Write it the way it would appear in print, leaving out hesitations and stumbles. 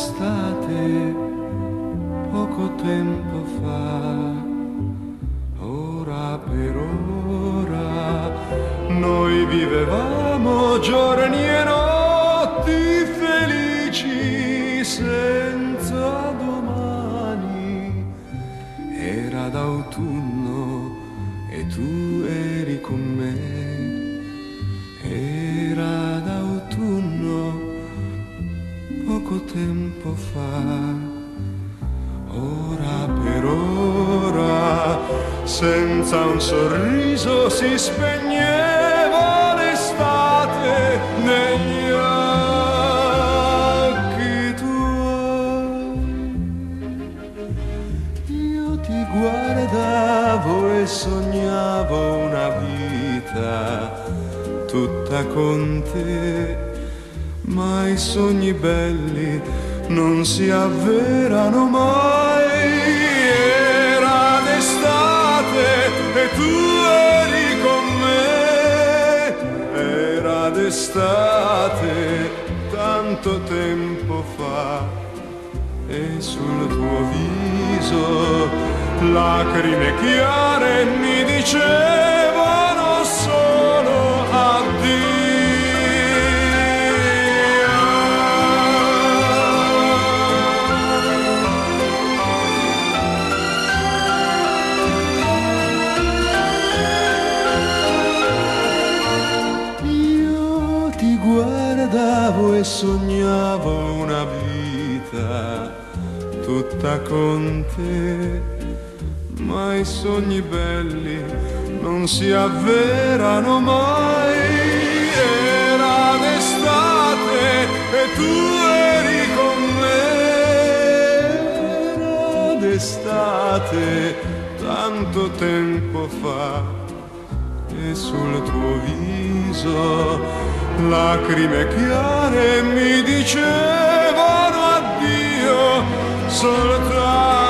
d'estate poco tempo fa. Ora per ora noi vivevamo giorni e notti felici senza domani. Era d'autunno e tu eri con me. Era d'autunno poco tempo fa. Ora per ora senza un sorriso si spegneva l'estate negli occhi tuoi. Io ti guardavo e sognavo una vita tutta con te, ma i sogni belli non si avverano mai. Era d'estate e tu eri con me. Era d'estate tanto tempo fa e sul tuo viso lacrime chiare mi dicevano solo addio. Guardavo e sognavo una vita tutta con te, ma i sogni belli non si avverano mai. Era d'estate e tu eri con me. Era d'estate tanto tempo fa e sul tuo viso lacrime chiare mi dicevano addio soltanto.